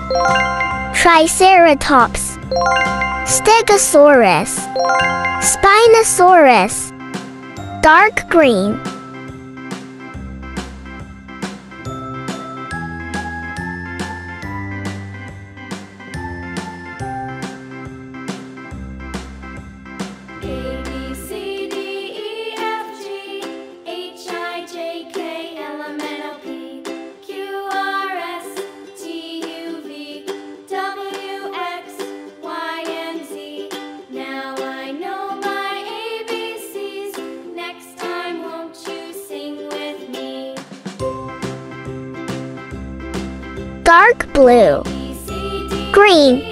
Triceratops, Stegosaurus, Spinosaurus. Dark green. Dark blue. Green.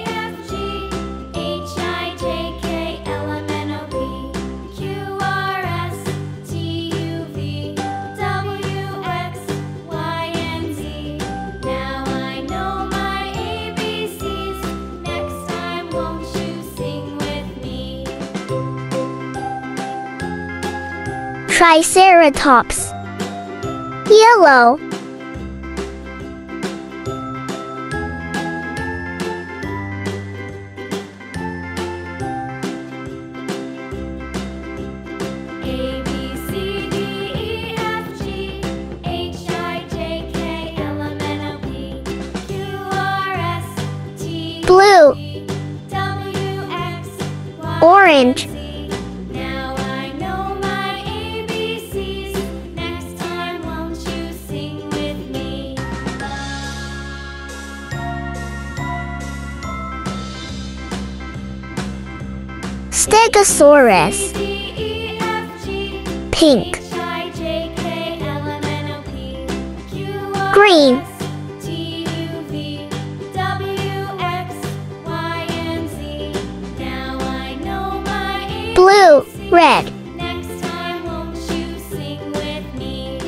Triceratops. Yellow. Blue. Orange. Now I know my ABCs. Next time, won't you sing with me? Stegosaurus. Pink. Green. Blue, red. Next time, won't you sing with me?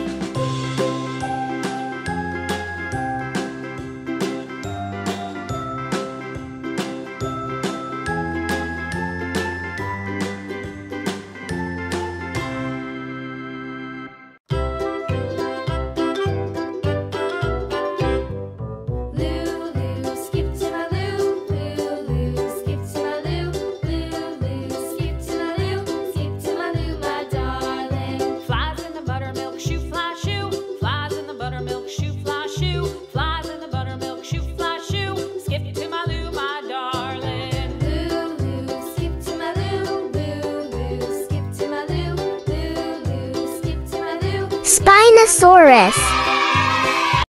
Lulu, skip to my loo. Lulu, skip to my loo. Lulu, skip to my loo. Skip to my loo, my darling. Flies in the buttermilk shoe, fly shoe. Flies in the buttermilk shoe, fly shoe. Flies in the buttermilk shoe, fly shoe. Skip to my loo, my darling. Lulu, skip to my loo. Lulu, skip to my loo. Lulu, skip to my loo. Spinosaurus.